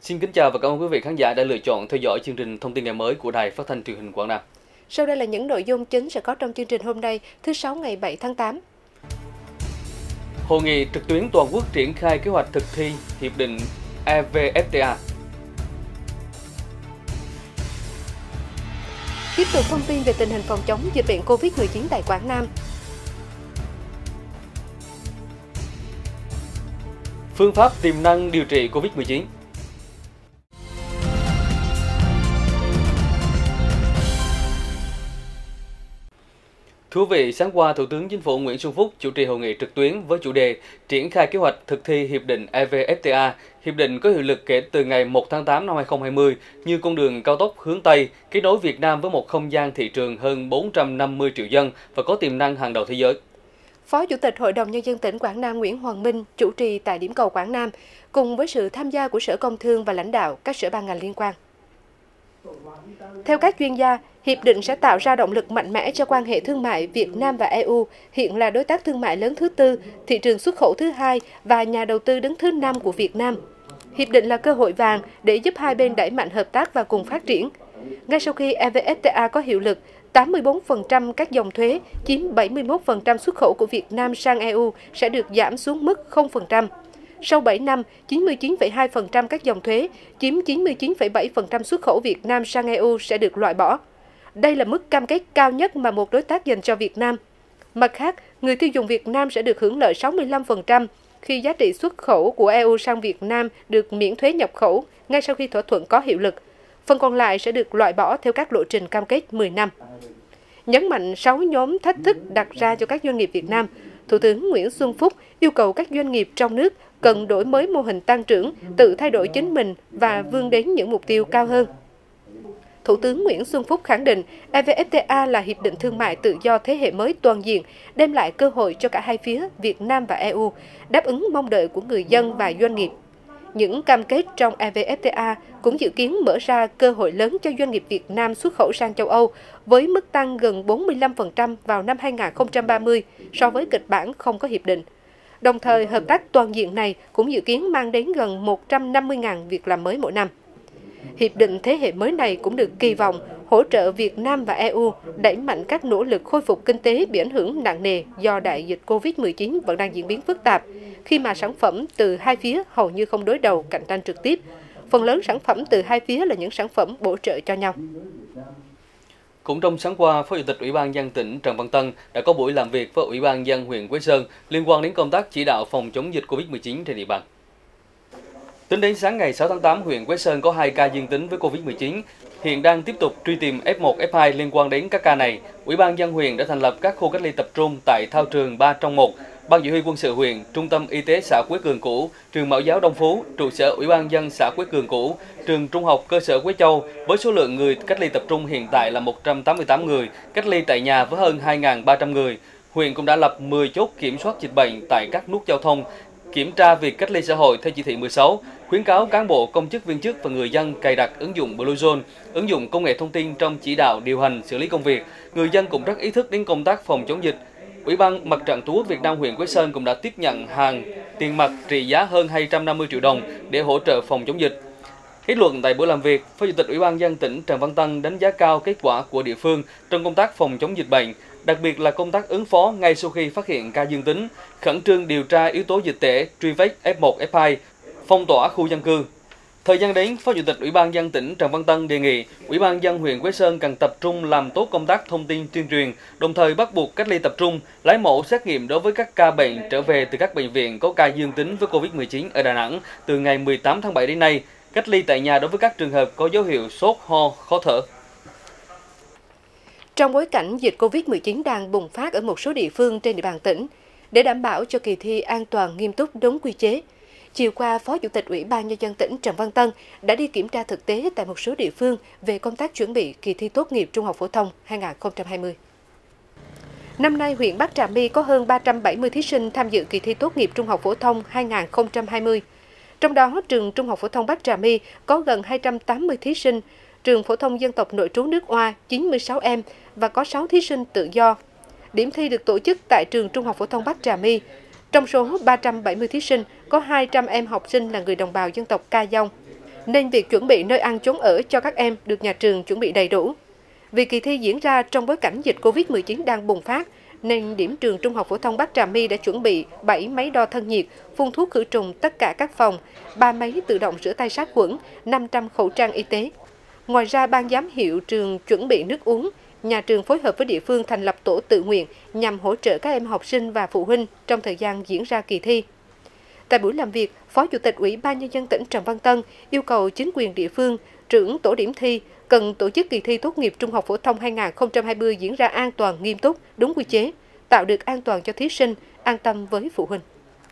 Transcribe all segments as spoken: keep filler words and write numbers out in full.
Xin kính chào và cảm ơn quý vị khán giả đã lựa chọn theo dõi chương trình Thông tin ngày mới của Đài Phát thanh Truyền hình Quảng Nam. Sau đây là những nội dung chính sẽ có trong chương trình hôm nay, thứ Sáu ngày bảy tháng tám. Hội nghị trực tuyến toàn quốc triển khai kế hoạch thực thi Hiệp định e vê ép tê a. Tiếp tục thông tin về tình hình phòng chống dịch bệnh Covid mười chín tại Quảng Nam. Phương pháp tiềm năng điều trị Covid mười chín. Thưa quý vị, sáng qua, Thủ tướng Chính phủ Nguyễn Xuân Phúc chủ trì hội nghị trực tuyến với chủ đề triển khai kế hoạch thực thi Hiệp định e vê ép tê a. Hiệp định có hiệu lực kể từ ngày một tháng tám năm hai nghìn không trăm hai mươi như con đường cao tốc hướng Tây, kết nối Việt Nam với một không gian thị trường hơn bốn trăm năm mươi triệu dân và có tiềm năng hàng đầu thế giới. Phó Chủ tịch Hội đồng Nhân dân tỉnh Quảng Nam Nguyễn Hoàng Minh chủ trì tại điểm cầu Quảng Nam, cùng với sự tham gia của Sở Công Thương và lãnh đạo các sở ban ngành liên quan. Theo các chuyên gia, Hiệp định sẽ tạo ra động lực mạnh mẽ cho quan hệ thương mại Việt Nam và e u, hiện là đối tác thương mại lớn thứ tư, thị trường xuất khẩu thứ hai và nhà đầu tư đứng thứ năm của Việt Nam. Hiệp định là cơ hội vàng để giúp hai bên đẩy mạnh hợp tác và cùng phát triển. Ngay sau khi e vê ép tê a có hiệu lực, tám mươi tư phần trăm các dòng thuế, chiếm bảy mươi mốt phần trăm xuất khẩu của Việt Nam sang e u sẽ được giảm xuống mức không phần trăm. Sau bảy năm, chín mươi chín phẩy hai phần trăm các dòng thuế, chiếm chín mươi chín phẩy bảy phần trăm xuất khẩu Việt Nam sang e u sẽ được loại bỏ. Đây là mức cam kết cao nhất mà một đối tác dành cho Việt Nam. Mặt khác, người tiêu dùng Việt Nam sẽ được hưởng lợi sáu mươi lăm phần trăm khi giá trị xuất khẩu của e u sang Việt Nam được miễn thuế nhập khẩu ngay sau khi thỏa thuận có hiệu lực. Phần còn lại sẽ được loại bỏ theo các lộ trình cam kết mười năm. Nhấn mạnh sáu nhóm thách thức đặt ra cho các doanh nghiệp Việt Nam, Thủ tướng Nguyễn Xuân Phúc yêu cầu các doanh nghiệp trong nước cần đổi mới mô hình tăng trưởng, tự thay đổi chính mình và vươn đến những mục tiêu cao hơn. Thủ tướng Nguyễn Xuân Phúc khẳng định e vê ép tê a là hiệp định thương mại tự do thế hệ mới toàn diện, đem lại cơ hội cho cả hai phía Việt Nam và e u, đáp ứng mong đợi của người dân và doanh nghiệp. Những cam kết trong e vê ép tê a cũng dự kiến mở ra cơ hội lớn cho doanh nghiệp Việt Nam xuất khẩu sang châu Âu với mức tăng gần bốn mươi lăm phần trăm vào năm hai nghìn không trăm ba mươi so với kịch bản không có hiệp định. Đồng thời, hợp tác toàn diện này cũng dự kiến mang đến gần một trăm năm mươi nghìn việc làm mới mỗi năm. Hiệp định thế hệ mới này cũng được kỳ vọng hỗ trợ Việt Nam và e u đẩy mạnh các nỗ lực khôi phục kinh tế bị ảnh hưởng nặng nề do đại dịch Covid mười chín vẫn đang diễn biến phức tạp, khi mà sản phẩm từ hai phía hầu như không đối đầu cạnh tranh trực tiếp. Phần lớn sản phẩm từ hai phía là những sản phẩm bổ trợ cho nhau. Cũng trong sáng qua, Phó Chủ tịch Ủy ban nhân dân tỉnh Trần Văn Tân đã có buổi làm việc với Ủy ban nhân dân huyện Quế Sơn liên quan đến công tác chỉ đạo phòng chống dịch Covid mười chín trên địa bàn. Tính đến sáng ngày sáu tháng tám, huyện Quế Sơn có hai ca dương tính với Covid mười chín. Hiện đang tiếp tục truy tìm ép một, ép hai liên quan đến các ca này. Ủy ban nhân dân huyện đã thành lập các khu cách ly tập trung tại thao trường ba trong một, Ban chỉ huy quân sự huyện, Trung tâm y tế xã Quế Cường cũ, trường Mẫu giáo Đông Phú, trụ sở Ủy ban nhân dân xã Quế Cường cũ, trường Trung học cơ sở Quế Châu với số lượng người cách ly tập trung hiện tại là một trăm tám mươi tám người, cách ly tại nhà với hơn hai nghìn ba trăm người. Huyện cũng đã lập mười chốt kiểm soát dịch bệnh tại các nút giao thông, kiểm tra việc cách ly xã hội theo chỉ thị mười sáu, khuyến cáo cán bộ, công chức viên chức và người dân cài đặt ứng dụng Bluezone, ứng dụng công nghệ thông tin trong chỉ đạo, điều hành, xử lý công việc. Người dân cũng rất ý thức đến công tác phòng chống dịch. Ủy ban Mặt trận Tổ quốc Việt Nam huyện Quế Sơn cũng đã tiếp nhận hàng tiền mặt trị giá hơn hai trăm năm mươi triệu đồng để hỗ trợ phòng chống dịch. Kết luận tại buổi làm việc, Phó Chủ tịch Ủy ban nhân dân tỉnh Trần Văn Tân đánh giá cao kết quả của địa phương trong công tác phòng chống dịch bệnh, đặc biệt là công tác ứng phó ngay sau khi phát hiện ca dương tính, khẩn trương điều tra yếu tố dịch tễ, truy vết ép một, ép hai, phong tỏa khu dân cư. Thời gian đến, Phó Chủ tịch Ủy ban nhân dân tỉnh Trần Văn Tân đề nghị Ủy ban nhân dân huyện Quế Sơn cần tập trung làm tốt công tác thông tin tuyên truyền, đồng thời bắt buộc cách ly tập trung, lấy mẫu xét nghiệm đối với các ca bệnh trở về từ các bệnh viện có ca dương tính với Covid mười chín ở Đà Nẵng từ ngày mười tám tháng bảy đến nay, cách ly tại nhà đối với các trường hợp có dấu hiệu sốt, ho, khó thở. Trong bối cảnh dịch Covid mười chín đang bùng phát ở một số địa phương trên địa bàn tỉnh, để đảm bảo cho kỳ thi an toàn, nghiêm túc, đúng quy chế, chiều qua, Phó Chủ tịch Ủy ban nhân dân tỉnh Trần Văn Tân đã đi kiểm tra thực tế tại một số địa phương về công tác chuẩn bị kỳ thi tốt nghiệp trung học phổ thông hai nghìn không trăm hai mươi. Năm nay, huyện Bắc Trà My có hơn ba trăm bảy mươi thí sinh tham dự kỳ thi tốt nghiệp trung học phổ thông hai nghìn không trăm hai mươi. Trong đó, trường Trung học phổ thông Bắc Trà My có gần hai trăm tám mươi thí sinh, trường phổ thông dân tộc nội trú nước Oa chín mươi sáu em và có sáu thí sinh tự do. Điểm thi được tổ chức tại trường Trung học phổ thông Bắc Trà My. Trong số ba trăm bảy mươi thí sinh, có hai trăm em học sinh là người đồng bào dân tộc Ca Dông. nên việc chuẩn bị nơi ăn chốn ở cho các em được nhà trường chuẩn bị đầy đủ. Vì kỳ thi diễn ra trong bối cảnh dịch Covid mười chín đang bùng phát, nên điểm trường Trung học phổ thông Bắc Trà My đã chuẩn bị bảy máy đo thân nhiệt, phun thuốc khử trùng tất cả các phòng, ba máy tự động rửa tay sát khuẩn, năm trăm khẩu trang y tế. Ngoài ra, ban giám hiệu trường chuẩn bị nước uống. Nhà trường phối hợp với địa phương thành lập tổ tự nguyện nhằm hỗ trợ các em học sinh và phụ huynh trong thời gian diễn ra kỳ thi. Tại buổi làm việc, Phó Chủ tịch Ủy ban Nhân dân tỉnh Trần Văn Tân yêu cầu chính quyền địa phương, trưởng tổ điểm thi cần tổ chức kỳ thi tốt nghiệp trung học phổ thông hai nghìn không trăm hai mươi diễn ra an toàn, nghiêm túc, đúng quy chế, tạo được an toàn cho thí sinh, an tâm với phụ huynh.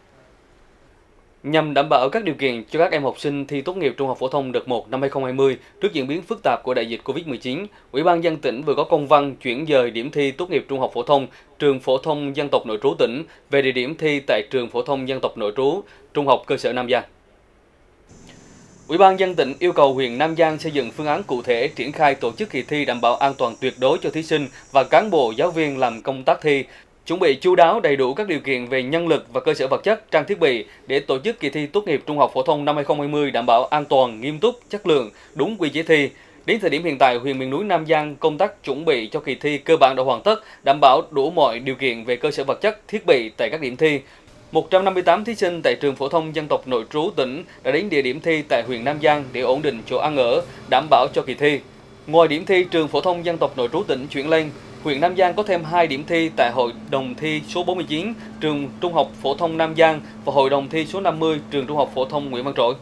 Nhằm đảm bảo các điều kiện cho các em học sinh thi tốt nghiệp trung học phổ thông đợt một năm hai nghìn không trăm hai mươi trước diễn biến phức tạp của đại dịch Covid mười chín, Ủy ban nhân dân tỉnh vừa có công văn chuyển dời điểm thi tốt nghiệp trung học phổ thông trường phổ thông dân tộc nội trú tỉnh về địa điểm thi tại trường phổ thông dân tộc nội trú trung học cơ sở Nam Giang. Ủy ban nhân dân tỉnh yêu cầu huyện Nam Giang xây dựng phương án cụ thể triển khai tổ chức kỳ thi đảm bảo an toàn tuyệt đối cho thí sinh và cán bộ giáo viên làm công tác thi, chuẩn bị chu đáo đầy đủ các điều kiện về nhân lực và cơ sở vật chất, trang thiết bị để tổ chức kỳ thi tốt nghiệp trung học phổ thông năm hai nghìn không trăm hai mươi đảm bảo an toàn, nghiêm túc, chất lượng, đúng quy chế thi. Đến thời điểm hiện tại, huyện miền núi Nam Giang công tác chuẩn bị cho kỳ thi cơ bản đã hoàn tất, đảm bảo đủ mọi điều kiện về cơ sở vật chất, thiết bị tại các điểm thi. một trăm năm mươi tám thí sinh tại trường phổ thông dân tộc nội trú tỉnh đã đến địa điểm thi tại huyện Nam Giang để ổn định chỗ ăn ở, đảm bảo cho kỳ thi. Ngoài điểm thi trường phổ thông dân tộc nội trú tỉnh chuyển lên, huyện Nam Giang có thêm hai điểm thi tại hội đồng thi số bốn mươi chín trường Trung học phổ thông Nam Giang và hội đồng thi số năm mươi trường Trung học phổ thông Nguyễn Văn Trỗi.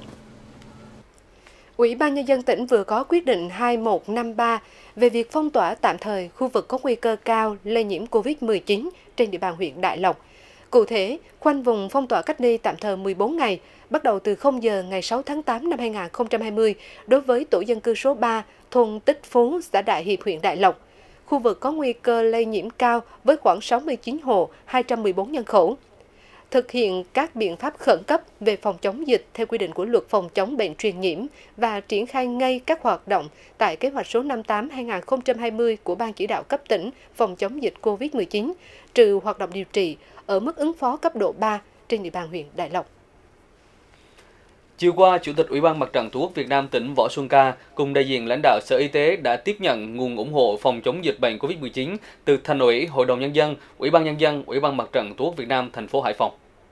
Ủy ban Nhân dân tỉnh vừa có quyết định hai một năm ba về việc phong tỏa tạm thời khu vực có nguy cơ cao lây nhiễm Covid mười chín trên địa bàn huyện Đại Lộc. Cụ thể, khoanh vùng phong tỏa cách ly tạm thời mười bốn ngày, bắt đầu từ không giờ ngày sáu tháng tám năm hai nghìn không trăm hai mươi đối với tổ dân cư số ba, thôn Tích Phú, xã Đại Hiệp, huyện Đại Lộc. Khu vực có nguy cơ lây nhiễm cao với khoảng sáu mươi chín hộ, hai trăm mười bốn nhân khẩu. Thực hiện các biện pháp khẩn cấp về phòng chống dịch theo quy định của Luật phòng chống bệnh truyền nhiễm và triển khai ngay các hoạt động tại kế hoạch số năm mươi tám trên hai nghìn không trăm hai mươi của Ban Chỉ đạo cấp tỉnh phòng chống dịch Covid mười chín, trừ hoạt động điều trị ở mức ứng phó cấp độ ba trên địa bàn huyện Đại Lộc. Chiều qua, Chủ tịch Ủy ban Mặt trận Tổ quốc Việt Nam tỉnh Võ Xuân Ca cùng đại diện lãnh đạo Sở Y tế đã tiếp nhận nguồn ủng hộ phòng chống dịch bệnh Covid mười chín từ Thành ủy, Hội đồng Nhân dân, Ủy ban Nhân dân, Ủy ban Mặt trận Tổ quốc Việt Nam thành phố Hải Phòng.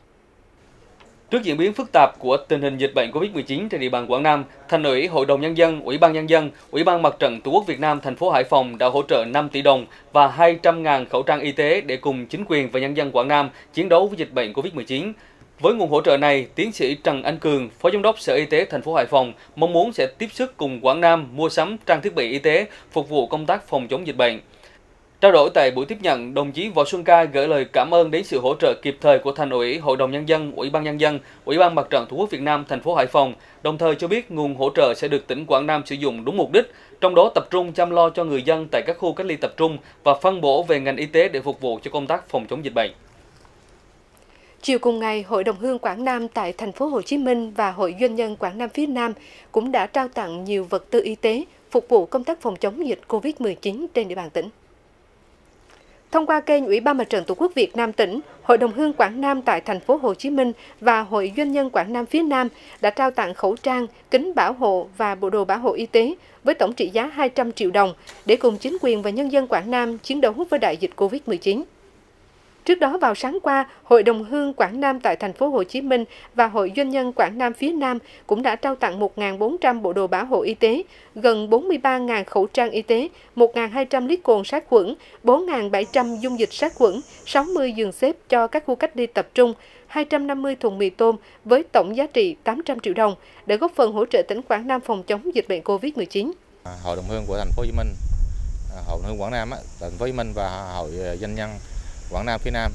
Trước diễn biến phức tạp của tình hình dịch bệnh Covid mười chín trên địa bàn Quảng Nam, Thành ủy, Hội đồng Nhân dân, Ủy ban Nhân dân, Ủy ban Mặt trận Tổ quốc Việt Nam thành phố Hải Phòng đã hỗ trợ năm tỷ đồng và hai trăm nghìn khẩu trang y tế để cùng chính quyền và nhân dân Quảng Nam chiến đấu với dịch bệnh Covid mười chín. Với nguồn hỗ trợ này, tiến sĩ Trần Anh Cường, Phó Giám đốc Sở Y tế thành phố Hải Phòng mong muốn sẽ tiếp sức cùng Quảng Nam mua sắm trang thiết bị y tế phục vụ công tác phòng chống dịch bệnh. Trao đổi tại buổi tiếp nhận, đồng chí Võ Xuân Ca gửi lời cảm ơn đến sự hỗ trợ kịp thời của Thành ủy, Hội đồng Nhân dân, Ủy ban Nhân dân, Ủy ban Mặt trận Tổ quốc Việt Nam thành phố Hải Phòng, đồng thời cho biết nguồn hỗ trợ sẽ được tỉnh Quảng Nam sử dụng đúng mục đích, trong đó tập trung chăm lo cho người dân tại các khu cách ly tập trung và phân bổ về ngành y tế để phục vụ cho công tác phòng chống dịch bệnh. Chiều cùng ngày, Hội đồng Hương Quảng Nam tại thành phố Hồ Chí Minh và Hội Doanh nhân Quảng Nam phía Nam cũng đã trao tặng nhiều vật tư y tế phục vụ công tác phòng chống dịch Covid mười chín trên địa bàn tỉnh. Thông qua kênh Ủy ban Mặt trận Tổ quốc Việt Nam tỉnh, Hội đồng Hương Quảng Nam tại thành phố Hồ Chí Minh và Hội Doanh nhân Quảng Nam phía Nam đã trao tặng khẩu trang, kính bảo hộ và bộ đồ bảo hộ y tế với tổng trị giá hai trăm triệu đồng để cùng chính quyền và nhân dân Quảng Nam chiến đấu với đại dịch Covid mười chín. Trước đó vào sáng qua, Hội đồng Hương Quảng Nam tại thành phố Hồ Chí Minh và Hội Doanh nhân Quảng Nam phía Nam cũng đã trao tặng một nghìn bốn trăm bộ đồ bảo hộ y tế, gần bốn mươi ba nghìn khẩu trang y tế, một nghìn hai trăm lít cồn sát khuẩn, bốn nghìn bảy trăm dung dịch sát khuẩn, sáu mươi giường xếp cho các khu cách ly tập trung, hai trăm năm mươi thùng mì tôm với tổng giá trị tám trăm triệu đồng để góp phần hỗ trợ tỉnh Quảng Nam phòng chống dịch bệnh Covid mười chín. Hội đồng Hương của thành phố Hồ Chí Minh, Hội đồng Hương Quảng Nam, thành phố Hồ Chí Minh và Hội Doanh nhân Quảng Nam phía Nam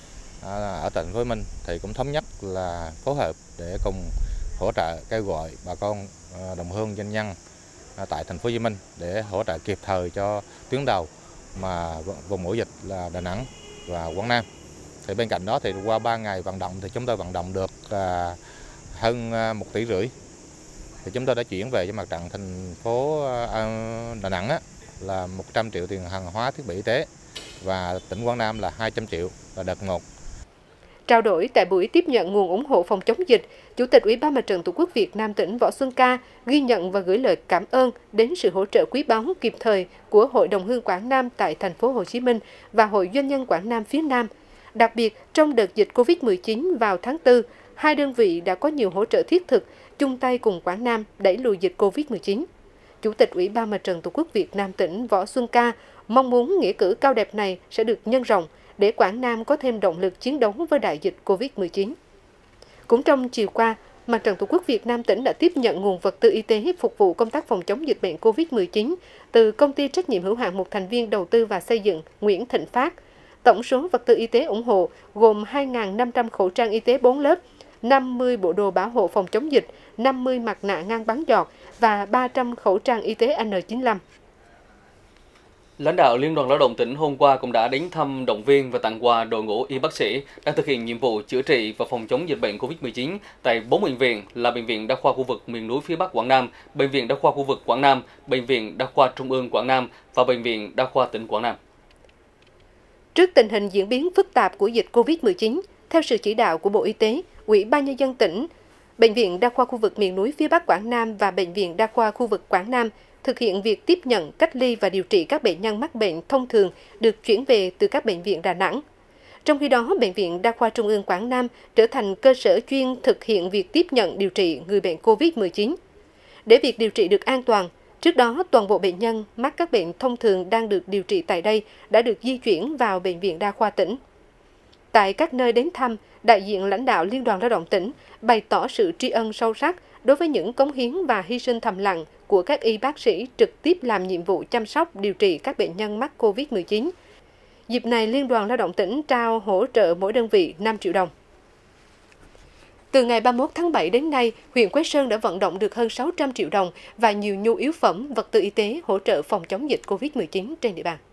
ở tỉnh Hồ Chí Minh thì cũng thống nhất là phối hợp để cùng hỗ trợ kêu gọi bà con đồng hương doanh nhân tại thành phố Hồ Chí Minh để hỗ trợ kịp thời cho tuyến đầu mà vùng ổ dịch là Đà Nẵng và Quảng Nam. Thì bên cạnh đó thì qua ba ngày vận động thì chúng tôi vận động được hơn một tỷ rưỡi. Thì chúng tôi đã chuyển về cho mặt trận thành phố Đà Nẵng là một trăm triệu tiền hàng hóa thiết bị y tế và tỉnh Quảng Nam là hai trăm triệu là đợt một. Trao đổi tại buổi tiếp nhận nguồn ủng hộ phòng chống dịch, Chủ tịch Ủy ban Mặt trận Tổ quốc Việt Nam tỉnh Võ Xuân Ca ghi nhận và gửi lời cảm ơn đến sự hỗ trợ quý báu kịp thời của Hội đồng hương Quảng Nam tại thành phố Hồ Chí Minh và Hội Doanh nhân Quảng Nam phía Nam. Đặc biệt, trong đợt dịch cô vít mười chín vào tháng tư, hai đơn vị đã có nhiều hỗ trợ thiết thực, chung tay cùng Quảng Nam đẩy lùi dịch cô vít mười chín. Chủ tịch Ủy ban Mặt trận Tổ quốc Việt Nam tỉnh Võ Xuân Ca mong muốn nghĩa cử cao đẹp này sẽ được nhân rộng để Quảng Nam có thêm động lực chiến đấu với đại dịch cô vít mười chín. Cũng trong chiều qua, Mặt trận Tổ quốc Việt Nam tỉnh đã tiếp nhận nguồn vật tư y tế phục vụ công tác phòng chống dịch bệnh cô vít mười chín từ Công ty trách nhiệm hữu hạn một thành viên đầu tư và xây dựng Nguyễn Thịnh Phát. Tổng số vật tư y tế ủng hộ gồm hai nghìn năm trăm khẩu trang y tế bốn lớp, năm mươi bộ đồ bảo hộ phòng chống dịch, năm mươi mặt nạ ngăn bắn giọt và ba trăm khẩu trang y tế N chín mươi lăm. Lãnh đạo Liên đoàn Lao động tỉnh hôm qua cũng đã đến thăm, động viên và tặng quà đội ngũ y bác sĩ đang thực hiện nhiệm vụ chữa trị và phòng chống dịch bệnh cô vít mười chín tại bốn bệnh viện là Bệnh viện Đa khoa khu vực miền núi phía Bắc Quảng Nam, Bệnh viện Đa khoa khu vực Quảng Nam, Bệnh viện Đa khoa Trung ương Quảng Nam và Bệnh viện Đa khoa tỉnh Quảng Nam. Trước tình hình diễn biến phức tạp của dịch cô vít mười chín, theo sự chỉ đạo của Bộ Y tế, Ủy ban Nhân dân tỉnh, Bệnh viện Đa khoa khu vực miền núi phía Bắc Quảng Nam và Bệnh viện Đa khoa khu vực Quảng Nam thực hiện việc tiếp nhận, cách ly và điều trị các bệnh nhân mắc bệnh thông thường được chuyển về từ các bệnh viện Đà Nẵng. Trong khi đó, Bệnh viện Đa khoa Trung ương Quảng Nam trở thành cơ sở chuyên thực hiện việc tiếp nhận điều trị người bệnh cô vít mười chín. Để việc điều trị được an toàn, trước đó toàn bộ bệnh nhân mắc các bệnh thông thường đang được điều trị tại đây đã được di chuyển vào Bệnh viện Đa khoa tỉnh. Tại các nơi đến thăm, đại diện lãnh đạo Liên đoàn Lao động tỉnh bày tỏ sự tri ân sâu sắc đối với những cống hiến và hy sinh thầm lặng của các y bác sĩ trực tiếp làm nhiệm vụ chăm sóc điều trị các bệnh nhân mắc cô vít mười chín. Dịp này, Liên đoàn Lao động tỉnh trao hỗ trợ mỗi đơn vị năm triệu đồng. Từ ngày ba mươi mốt tháng bảy đến nay, huyện Quế Sơn đã vận động được hơn sáu trăm triệu đồng và nhiều nhu yếu phẩm, vật tư y tế hỗ trợ phòng chống dịch cô vít mười chín trên địa bàn.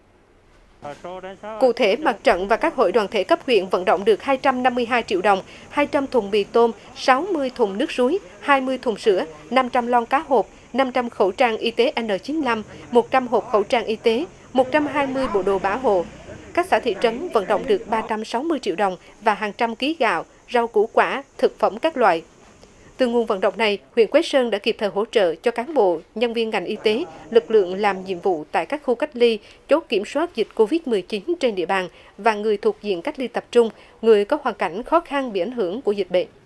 Cụ thể, mặt trận và các hội đoàn thể cấp huyện vận động được hai trăm năm mươi hai triệu đồng, hai trăm thùng mì tôm, sáu mươi thùng nước suối, hai mươi thùng sữa, năm trăm lon cá hộp, năm trăm khẩu trang y tế N chín mươi lăm, một trăm hộp khẩu trang y tế, một trăm hai mươi bộ đồ bảo hộ. Các xã thị trấn vận động được ba trăm sáu mươi triệu đồng và hàng trăm ký gạo, rau củ quả, thực phẩm các loại. Từ nguồn vận động này, huyện Quế Sơn đã kịp thời hỗ trợ cho cán bộ, nhân viên ngành y tế, lực lượng làm nhiệm vụ tại các khu cách ly, chốt kiểm soát dịch cô vít mười chín trên địa bàn và người thuộc diện cách ly tập trung, người có hoàn cảnh khó khăn bị ảnh hưởng của dịch bệnh.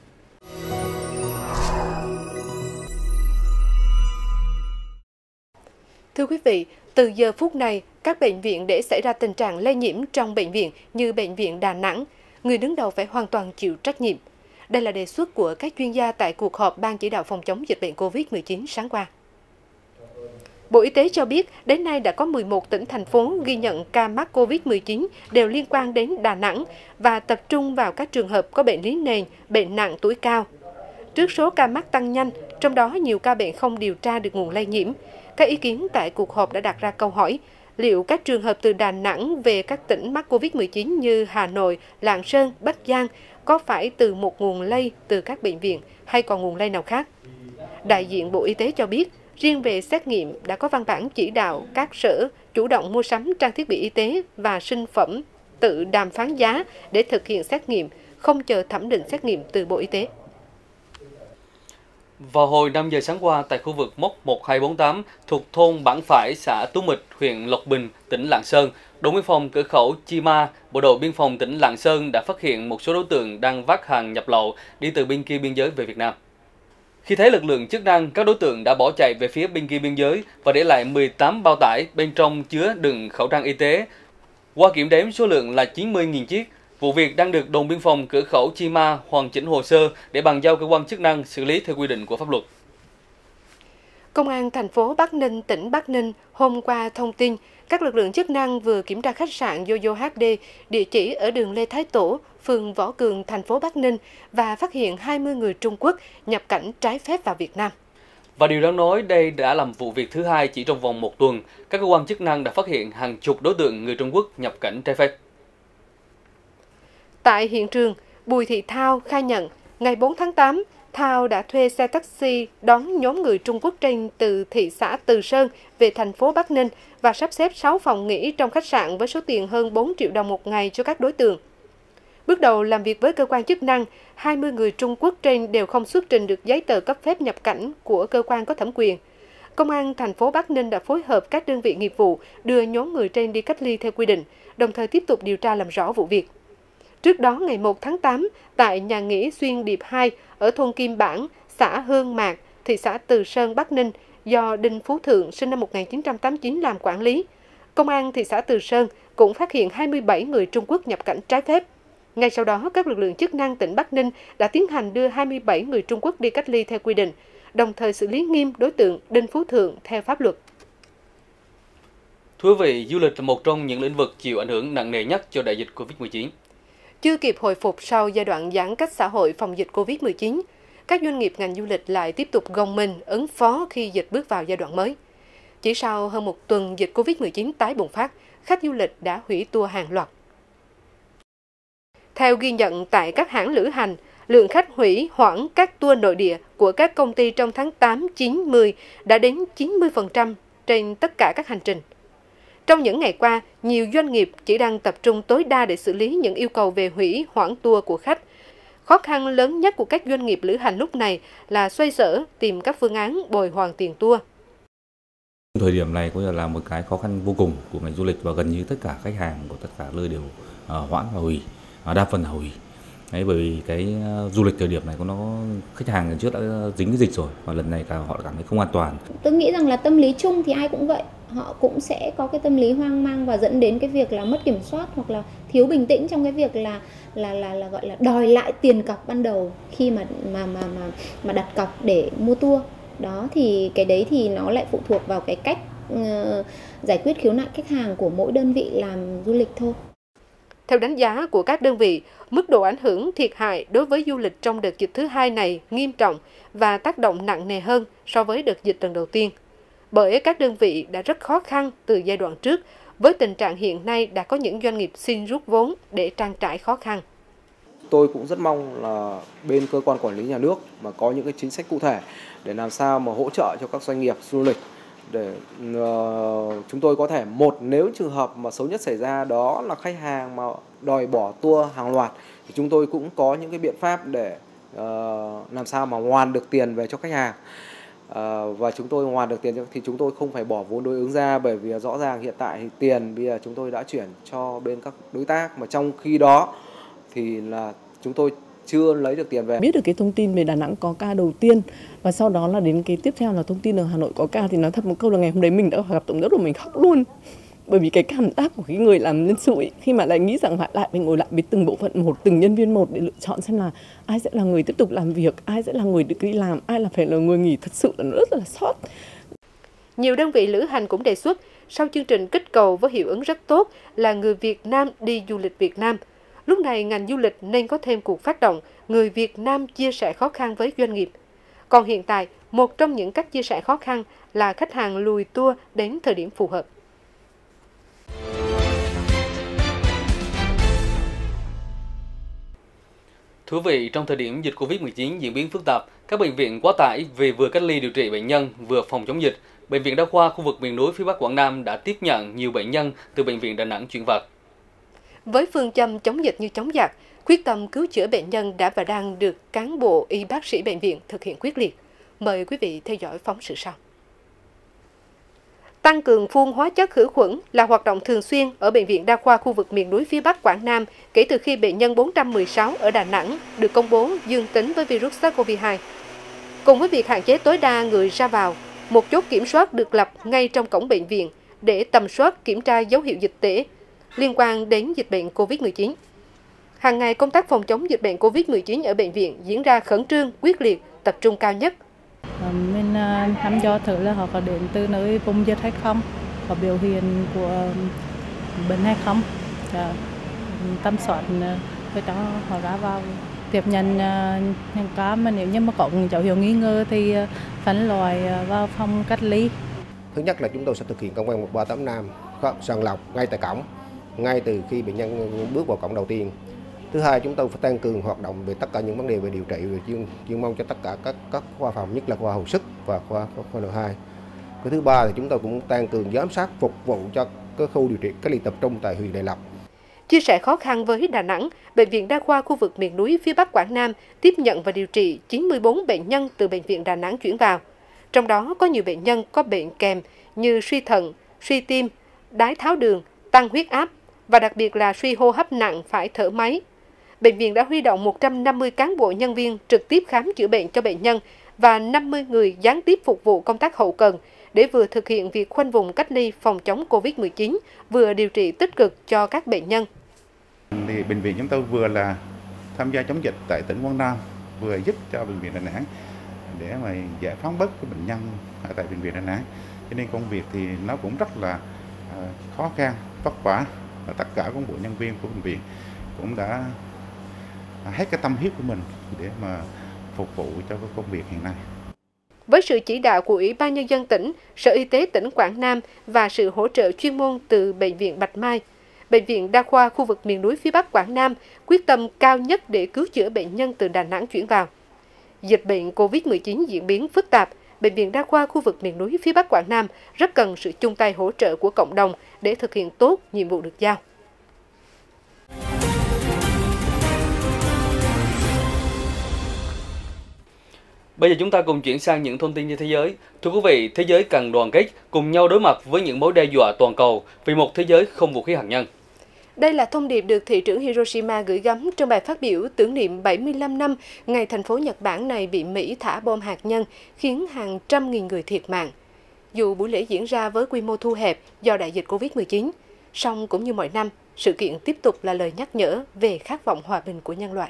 Thưa quý vị, từ giờ phút này, các bệnh viện để xảy ra tình trạng lây nhiễm trong bệnh viện như Bệnh viện Đà Nẵng, người đứng đầu phải hoàn toàn chịu trách nhiệm. Đây là đề xuất của các chuyên gia tại cuộc họp Ban chỉ đạo phòng chống dịch bệnh cô vít mười chín sáng qua. Bộ Y tế cho biết, đến nay đã có mười một tỉnh, thành phố ghi nhận ca mắc cô vít mười chín đều liên quan đến Đà Nẵng và tập trung vào các trường hợp có bệnh lý nền, bệnh nặng, tuổi cao. Trước số ca mắc tăng nhanh, trong đó nhiều ca bệnh không điều tra được nguồn lây nhiễm, các ý kiến tại cuộc họp đã đặt ra câu hỏi, liệu các trường hợp từ Đà Nẵng về các tỉnh mắc cô vít mười chín như Hà Nội, Lạng Sơn, Bắc Giang có phải từ một nguồn lây từ các bệnh viện hay còn nguồn lây nào khác? Đại diện Bộ Y tế cho biết, riêng về xét nghiệm đã có văn bản chỉ đạo các sở chủ động mua sắm trang thiết bị y tế và sinh phẩm tự đàm phán giá để thực hiện xét nghiệm, không chờ thẩm định xét nghiệm từ Bộ Y tế. Vào hồi năm giờ sáng qua, tại khu vực mốc một hai bốn tám thuộc thôn Bản Phải, xã Tú Mịch, huyện Lộc Bình, tỉnh Lạng Sơn, đồn biên phòng cửa khẩu Chi Ma, Bộ đội biên phòng tỉnh Lạng Sơn đã phát hiện một số đối tượng đang vác hàng nhập lậu đi từ bên kia biên giới về Việt Nam. Khi thấy lực lượng chức năng, các đối tượng đã bỏ chạy về phía bên kia biên giới và để lại mười tám bao tải bên trong chứa đựng khẩu trang y tế. Qua kiểm đếm, số lượng là chín mươi nghìn chiếc. Vụ việc đang được đồn biên phòng cửa khẩu Chi Ma hoàn chỉnh hồ sơ để bàn giao cơ quan chức năng xử lý theo quy định của pháp luật. Công an thành phố Bắc Ninh, tỉnh Bắc Ninh hôm qua thông tin các lực lượng chức năng vừa kiểm tra khách sạn Yoyo hát đê, địa chỉ ở đường Lê Thái Tổ, phường Võ Cường, thành phố Bắc Ninh và phát hiện hai mươi người Trung Quốc nhập cảnh trái phép vào Việt Nam. Và điều đáng nói, đây đã là vụ việc thứ hai chỉ trong vòng một tuần, các cơ quan chức năng đã phát hiện hàng chục đối tượng người Trung Quốc nhập cảnh trái phép. Tại hiện trường, Bùi Thị Thao khai nhận, ngày bốn tháng tám, Thao đã thuê xe taxi đón nhóm người Trung Quốc trên từ thị xã Từ Sơn về thành phố Bắc Ninh và sắp xếp sáu phòng nghỉ trong khách sạn với số tiền hơn bốn triệu đồng một ngày cho các đối tượng. Bước đầu làm việc với cơ quan chức năng, hai mươi người Trung Quốc trên đều không xuất trình được giấy tờ cấp phép nhập cảnh của cơ quan có thẩm quyền. Công an thành phố Bắc Ninh đã phối hợp các đơn vị nghiệp vụ đưa nhóm người trên đi cách ly theo quy định, đồng thời tiếp tục điều tra làm rõ vụ việc. Trước đó, ngày một tháng tám, tại nhà nghỉ Xuyên Điệp hai ở thôn Kim Bản, xã Hương Mạc, thị xã Từ Sơn, Bắc Ninh, do Đinh Phú Thượng sinh năm một nghìn chín trăm tám mươi chín làm quản lý, Công an thị xã Từ Sơn cũng phát hiện hai mươi bảy người Trung Quốc nhập cảnh trái phép. Ngay sau đó, các lực lượng chức năng tỉnh Bắc Ninh đã tiến hành đưa hai mươi bảy người Trung Quốc đi cách ly theo quy định, đồng thời xử lý nghiêm đối tượng Đinh Phú Thượng theo pháp luật. Thưa quý vị, du lịch là một trong những lĩnh vực chịu ảnh hưởng nặng nề nhất do đại dịch Covid mười chín. Chưa kịp hồi phục sau giai đoạn giãn cách xã hội phòng dịch Covid mười chín, các doanh nghiệp ngành du lịch lại tiếp tục gồng mình ứng phó khi dịch bước vào giai đoạn mới. Chỉ sau hơn một tuần dịch Covid mười chín tái bùng phát, khách du lịch đã hủy tour hàng loạt. Theo ghi nhận tại các hãng lữ hành, lượng khách hủy hoãn các tour nội địa của các công ty trong tháng tám, chín, mười đã đến chín mươi phần trăm trên tất cả các hành trình. Trong những ngày qua, nhiều doanh nghiệp chỉ đang tập trung tối đa để xử lý những yêu cầu về hủy hoãn tour của khách. Khó khăn lớn nhất của các doanh nghiệp lữ hành lúc này là xoay sở tìm các phương án bồi hoàn tiền tour. Thời điểm này có là một cái khó khăn vô cùng của ngành du lịch và gần như tất cả khách hàng của tất cả nơi đều uh, hoãn và hủy, uh, đa phần là hủy. Đấy, bởi vì cái uh, du lịch thời điểm này có nó khách hàng lần trước đã dính cái dịch rồi và lần này cả họ cảm thấy không an toàn. Tôi nghĩ rằng là tâm lý chung thì ai cũng vậy, họ cũng sẽ có cái tâm lý hoang mang và dẫn đến cái việc là mất kiểm soát hoặc là thiếu bình tĩnh trong cái việc là là là, là gọi là đòi lại tiền cọc ban đầu khi mà mà mà mà mà đặt cọc để mua tour. Đó thì cái đấy thì nó lại phụ thuộc vào cái cách uh, giải quyết khiếu nại khách hàng của mỗi đơn vị làm du lịch thôi. Theo đánh giá của các đơn vị, mức độ ảnh hưởng thiệt hại đối với du lịch trong đợt dịch thứ hai này nghiêm trọng và tác động nặng nề hơn so với đợt dịch lần đầu tiên. Bởi các đơn vị đã rất khó khăn từ giai đoạn trước, với tình trạng hiện nay đã có những doanh nghiệp xin rút vốn để trang trải khó khăn. Tôi cũng rất mong là bên cơ quan quản lý nhà nước mà có những cái chính sách cụ thể để làm sao mà hỗ trợ cho các doanh nghiệp du lịch để uh, chúng tôi có thể một nếu trường hợp mà xấu nhất xảy ra đó là khách hàng mà đòi bỏ tour hàng loạt thì chúng tôi cũng có những cái biện pháp để uh, làm sao mà hoàn được tiền về cho khách hàng. Uh, và chúng tôi hoàn được tiền thì chúng tôi không phải bỏ vốn đối ứng ra, bởi vì rõ ràng hiện tại thì tiền bây giờ chúng tôi đã chuyển cho bên các đối tác, mà trong khi đó thì là chúng tôi chưa lấy được tiền về. Biết được cái thông tin về Đà Nẵng có ca đầu tiên và sau đó là đến cái tiếp theo là thông tin ở Hà Nội có ca, thì nói thật một câu là ngày hôm đấy mình đã gặp tổng giám đốc, mình khóc luôn. Bởi vì cái cảm giác của cái người làm nhân sự ấy, khi mà lại nghĩ rằng lại lại phải ngồi lại với từng bộ phận một, từng nhân viên một để lựa chọn xem là ai sẽ là người tiếp tục làm việc, ai sẽ là người được đi làm, ai là phải là người nghỉ, thật sự là nó rất là xót. Nhiều đơn vị lữ hành cũng đề xuất sau chương trình kích cầu với hiệu ứng rất tốt là người Việt Nam đi du lịch Việt Nam. Lúc này ngành du lịch nên có thêm cuộc phát động người Việt Nam chia sẻ khó khăn với doanh nghiệp. Còn hiện tại, một trong những cách chia sẻ khó khăn là khách hàng lùi tour đến thời điểm phù hợp. Thưa quý vị, trong thời điểm dịch Covid mười chín diễn biến phức tạp, các bệnh viện quá tải vì vừa cách ly điều trị bệnh nhân, vừa phòng chống dịch. Bệnh viện Đa khoa khu vực miền núi phía Bắc Quảng Nam đã tiếp nhận nhiều bệnh nhân từ bệnh viện Đà Nẵng chuyển vào. Với phương châm chống dịch như chống giặc, quyết tâm cứu chữa bệnh nhân đã và đang được cán bộ y bác sĩ bệnh viện thực hiện quyết liệt. Mời quý vị theo dõi phóng sự sau. Tăng cường phun hóa chất khử khuẩn là hoạt động thường xuyên ở Bệnh viện Đa khoa khu vực miền núi phía Bắc Quảng Nam kể từ khi bệnh nhân bốn trăm mười sáu ở Đà Nẵng được công bố dương tính với virus SARS-xê o vê hai. Cùng với việc hạn chế tối đa người ra vào, một chốt kiểm soát được lập ngay trong cổng bệnh viện để tầm soát kiểm tra dấu hiệu dịch tễ liên quan đến dịch bệnh Covid mười chín. Hàng ngày công tác phòng chống dịch bệnh Covid mười chín ở bệnh viện diễn ra khẩn trương, quyết liệt, tập trung cao nhất. Mình thăm dò thử là họ có đến từ nơi vùng dịch hay không, có biểu hiện của bệnh hay không, tầm soát để cho họ ra vào, tiếp nhận những ca mà nếu như mà có dấu hiệu nghi ngờ thì phân loại vào phòng cách ly. Thứ nhất là chúng tôi sẽ thực hiện công văn một ba tám năm sàng lọc ngay tại cổng, ngay từ khi bệnh nhân bước vào cổng đầu tiên. Thứ hai, chúng tôi phải tăng cường hoạt động về tất cả những vấn đề về điều trị, về chuyên chuyên môn cho tất cả các các khoa phòng, nhất là khoa hồi sức và khoa khoa nội hai. Cái thứ ba thì chúng tôi cũng tăng cường giám sát phục vụ cho các khu điều trị cách ly tập trung tại huyện Đại Lộc. Chia sẻ khó khăn với Đà Nẵng, Bệnh viện Đa khoa khu vực miền núi phía Bắc Quảng Nam tiếp nhận và điều trị chín mươi bốn bệnh nhân từ Bệnh viện Đà Nẵng chuyển vào. Trong đó có nhiều bệnh nhân có bệnh kèm như suy thận, suy tim, đái tháo đường, tăng huyết áp và đặc biệt là suy hô hấp nặng phải thở máy. Bệnh viện đã huy động một trăm năm mươi cán bộ nhân viên trực tiếp khám chữa bệnh cho bệnh nhân và năm mươi người gián tiếp phục vụ công tác hậu cần để vừa thực hiện việc khoanh vùng cách ly phòng chống Covid mười chín, vừa điều trị tích cực cho các bệnh nhân. Thì bệnh viện chúng tôi vừa là tham gia chống dịch tại tỉnh Quảng Nam, vừa giúp cho bệnh viện Đà Nẵng để mà giải phóng bớt cái bệnh nhân ở tại bệnh viện Đà Nẵng. Cho nên công việc thì nó cũng rất là khó khăn, vất vả. Và tất cả cán bộ nhân viên của bệnh viện cũng đã hết cái tâm huyết của mình để mà phục vụ cho cái công việc hiện nay. Với sự chỉ đạo của Ủy ban Nhân dân tỉnh, Sở Y tế tỉnh Quảng Nam và sự hỗ trợ chuyên môn từ Bệnh viện Bạch Mai, Bệnh viện Đa khoa khu vực miền núi phía Bắc Quảng Nam quyết tâm cao nhất để cứu chữa bệnh nhân từ Đà Nẵng chuyển vào. Dịch bệnh Covid mười chín diễn biến phức tạp, Bệnh viện Đa khoa khu vực miền núi phía Bắc Quảng Nam rất cần sự chung tay hỗ trợ của cộng đồng để thực hiện tốt nhiệm vụ được giao. Bây giờ chúng ta cùng chuyển sang những thông tin trên thế giới. Thưa quý vị, thế giới cần đoàn kết, cùng nhau đối mặt với những mối đe dọa toàn cầu vì một thế giới không vũ khí hạt nhân. Đây là thông điệp được thị trưởng Hiroshima gửi gắm trong bài phát biểu tưởng niệm bảy mươi lăm năm ngày thành phố Nhật Bản này bị Mỹ thả bom hạt nhân, khiến hàng trăm nghìn người thiệt mạng. Dù buổi lễ diễn ra với quy mô thu hẹp do đại dịch Covid mười chín, song cũng như mọi năm, sự kiện tiếp tục là lời nhắc nhở về khát vọng hòa bình của nhân loại.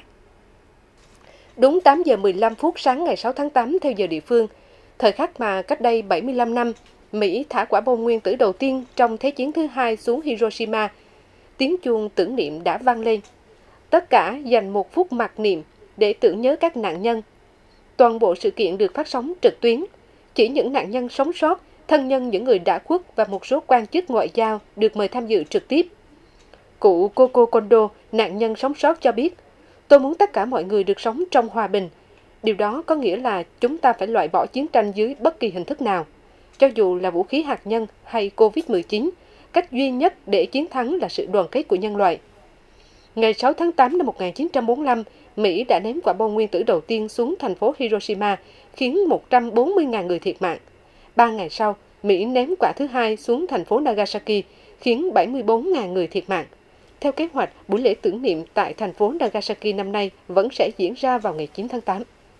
Đúng tám giờ mười lăm phút sáng ngày sáu tháng tám theo giờ địa phương, thời khắc mà cách đây bảy mươi lăm năm, Mỹ thả quả bom nguyên tử đầu tiên trong Thế chiến thứ hai xuống Hiroshima, tiếng chuông tưởng niệm đã vang lên. Tất cả dành một phút mặc niệm để tưởng nhớ các nạn nhân. Toàn bộ sự kiện được phát sóng trực tuyến. Chỉ những nạn nhân sống sót, thân nhân những người đã khuất và một số quan chức ngoại giao được mời tham dự trực tiếp. Cụ Koko Kondo, nạn nhân sống sót cho biết, tôi muốn tất cả mọi người được sống trong hòa bình. Điều đó có nghĩa là chúng ta phải loại bỏ chiến tranh dưới bất kỳ hình thức nào. Cho dù là vũ khí hạt nhân hay Covid mười chín, cách duy nhất để chiến thắng là sự đoàn kết của nhân loại. Ngày sáu tháng tám năm một nghìn chín trăm bốn mươi lăm, Mỹ đã ném quả bom nguyên tử đầu tiên xuống thành phố Hiroshima, khiến một trăm bốn mươi nghìn người thiệt mạng. Ba ngày sau, Mỹ ném quả thứ hai xuống thành phố Nagasaki, khiến bảy mươi bốn nghìn người thiệt mạng. Theo kế hoạch, buổi lễ tưởng niệm tại thành phố Nagasaki năm nay vẫn sẽ diễn ra vào ngày chín tháng tám.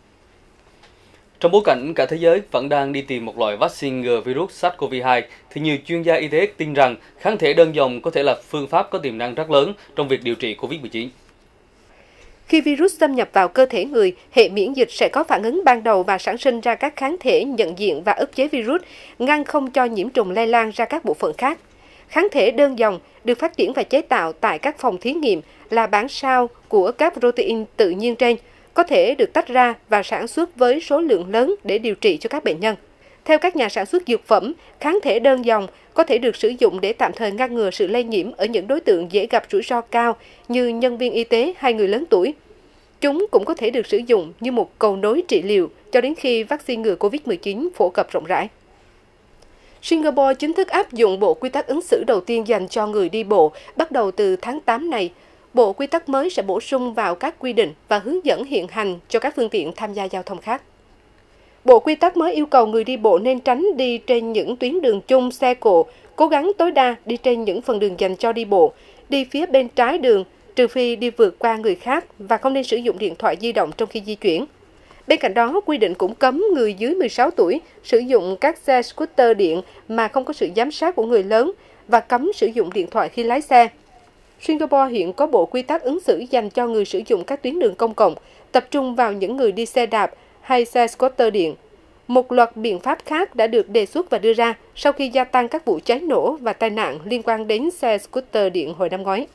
Trong bối cảnh cả thế giới vẫn đang đi tìm một loại vaccine ngừa virus SARS-xê o vê hai, thì nhiều chuyên gia y tế tin rằng kháng thể đơn dòng có thể là phương pháp có tiềm năng rất lớn trong việc điều trị Covid mười chín. Khi virus xâm nhập vào cơ thể người, hệ miễn dịch sẽ có phản ứng ban đầu và sản sinh ra các kháng thể nhận diện và ức chế virus, ngăn không cho nhiễm trùng lây lan ra các bộ phận khác. Kháng thể đơn dòng được phát triển và chế tạo tại các phòng thí nghiệm là bản sao của các protein tự nhiên trên, có thể được tách ra và sản xuất với số lượng lớn để điều trị cho các bệnh nhân. Theo các nhà sản xuất dược phẩm, kháng thể đơn dòng có thể được sử dụng để tạm thời ngăn ngừa sự lây nhiễm ở những đối tượng dễ gặp rủi ro cao như nhân viên y tế hay người lớn tuổi. Chúng cũng có thể được sử dụng như một cầu nối trị liệu cho đến khi vaccine ngừa Covid mười chín phổ cập rộng rãi. Singapore chính thức áp dụng bộ quy tắc ứng xử đầu tiên dành cho người đi bộ bắt đầu từ tháng tám này. Bộ quy tắc mới sẽ bổ sung vào các quy định và hướng dẫn hiện hành cho các phương tiện tham gia giao thông khác. Bộ quy tắc mới yêu cầu người đi bộ nên tránh đi trên những tuyến đường chung xe cộ, cố gắng tối đa đi trên những phần đường dành cho đi bộ, đi phía bên trái đường, trừ phi đi vượt qua người khác và không nên sử dụng điện thoại di động trong khi di chuyển. Bên cạnh đó, quy định cũng cấm người dưới mười sáu tuổi sử dụng các xe scooter điện mà không có sự giám sát của người lớn và cấm sử dụng điện thoại khi lái xe. Singapore hiện có bộ quy tắc ứng xử dành cho người sử dụng các tuyến đường công cộng, tập trung vào những người đi xe đạp hay xe scooter điện. Một loạt biện pháp khác đã được đề xuất và đưa ra sau khi gia tăng các vụ cháy nổ và tai nạn liên quan đến xe scooter điện hồi năm ngoái.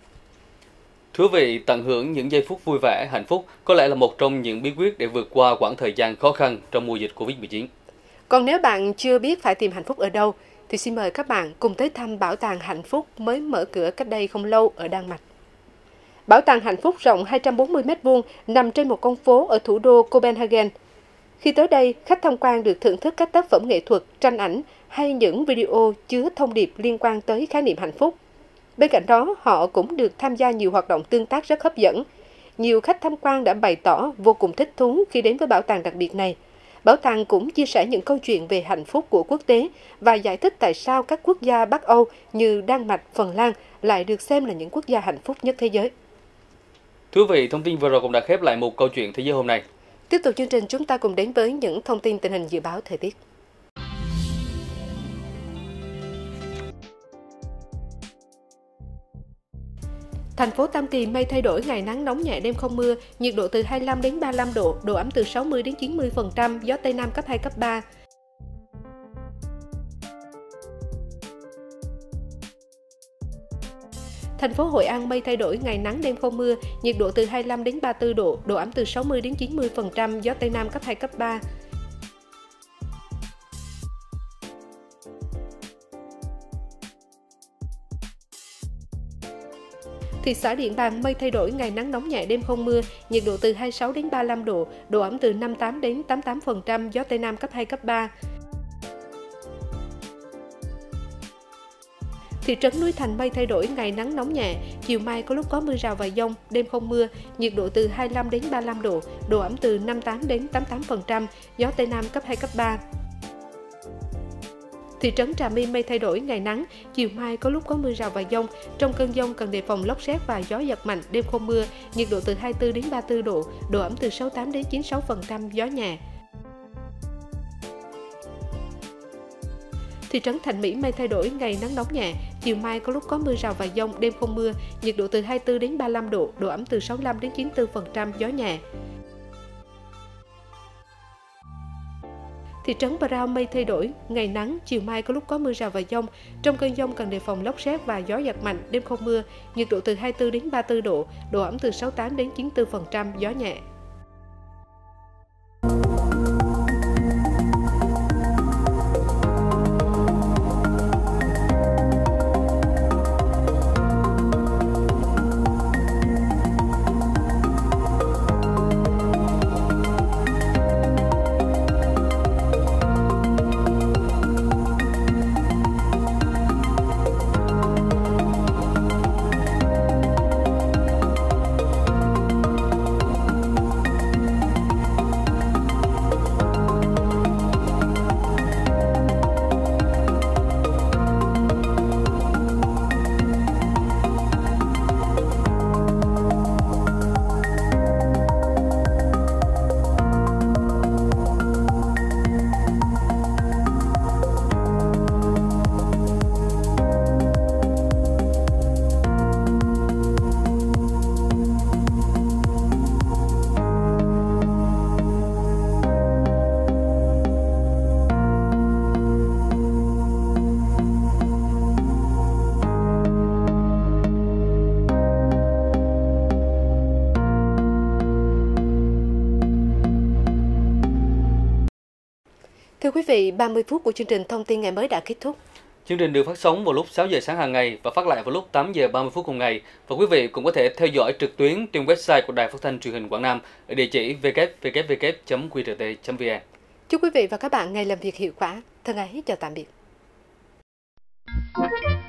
Thưa quý vị, tận hưởng những giây phút vui vẻ, hạnh phúc có lẽ là một trong những bí quyết để vượt qua quãng thời gian khó khăn trong mùa dịch Covid mười chín. Còn nếu bạn chưa biết phải tìm hạnh phúc ở đâu, thì xin mời các bạn cùng tới thăm Bảo tàng Hạnh phúc mới mở cửa cách đây không lâu ở Đan Mạch. Bảo tàng Hạnh phúc rộng hai trăm bốn mươi mét vuông nằm trên một con phố ở thủ đô Copenhagen. Khi tới đây, khách tham quan được thưởng thức các tác phẩm nghệ thuật, tranh ảnh hay những video chứa thông điệp liên quan tới khái niệm hạnh phúc. Bên cạnh đó, họ cũng được tham gia nhiều hoạt động tương tác rất hấp dẫn. Nhiều khách tham quan đã bày tỏ vô cùng thích thú khi đến với bảo tàng đặc biệt này. Bảo tàng cũng chia sẻ những câu chuyện về hạnh phúc của quốc tế và giải thích tại sao các quốc gia Bắc Âu như Đan Mạch, Phần Lan lại được xem là những quốc gia hạnh phúc nhất thế giới. Thưa quý vị, thông tin vừa rồi cũng đã khép lại một câu chuyện thế giới hôm nay. Tiếp tục chương trình, chúng ta cùng đến với những thông tin tình hình dự báo thời tiết. Thành phố Tam Kỳ mây thay đổi, ngày nắng nóng nhẹ, đêm không mưa, nhiệt độ từ hai mươi lăm đến ba mươi lăm độ, độ ẩm từ sáu mươi đến chín mươi phần trăm, gió Tây Nam cấp hai, cấp ba. Thành phố Hội An mây thay đổi, ngày nắng, đêm không mưa, nhiệt độ từ hai mươi lăm đến ba mươi tư độ, độ ẩm từ sáu mươi đến chín mươi phần trăm, gió Tây Nam cấp hai, cấp ba. Thị xã Điện Bàn mây thay đổi, ngày nắng nóng nhẹ, đêm không mưa, nhiệt độ từ hai mươi sáu đến ba mươi lăm độ, độ ẩm từ năm mươi tám đến tám mươi tám phần trăm, gió Tây Nam cấp hai, cấp ba. Thị trấn Núi Thành mây thay đổi, ngày nắng nóng nhẹ, chiều mai có lúc có mưa rào và dông, đêm không mưa, nhiệt độ từ hai mươi lăm đến ba mươi lăm độ, độ ẩm từ năm mươi tám đến tám mươi tám phần trăm, gió Tây Nam cấp hai, cấp ba. Thị trấn Trà My mây thay đổi, ngày nắng, chiều mai có lúc có mưa rào và dông, trong cơn dông cần đề phòng lốc sét và gió giật mạnh, đêm không mưa, nhiệt độ từ hai mươi tư đến ba mươi tư độ, độ ẩm từ sáu mươi tám đến chín mươi sáu phần trăm, gió nhẹ. Thị trấn Thành Mỹ mây thay đổi, ngày nắng nóng nhẹ, chiều mai có lúc có mưa rào và dông, đêm không mưa, nhiệt độ từ hai mươi tư đến ba mươi lăm độ, độ ẩm từ sáu mươi lăm đến chín mươi tư phần trăm, gió nhẹ. Thị trấn Bà Rao mây thay đổi, ngày nắng, chiều mai có lúc có mưa rào và dông, trong cơn dông cần đề phòng lốc sét và gió giật mạnh, đêm không mưa, nhiệt độ từ hai mươi tư đến ba mươi tư độ, độ ẩm từ sáu mươi tám đến chín mươi tư phần trăm, gió nhẹ. Thưa quý vị, ba mươi phút của chương trình Thông tin ngày mới đã kết thúc. Chương trình được phát sóng vào lúc sáu giờ sáng hàng ngày và phát lại vào lúc tám giờ ba mươi phút cùng ngày. Và quý vị cũng có thể theo dõi trực tuyến trên website của Đài Phát thanh Truyền hình Quảng Nam ở địa chỉ w w w chấm q r t chấm v n. Chúc quý vị và các bạn ngày làm việc hiệu quả. Thân ái chào tạm biệt.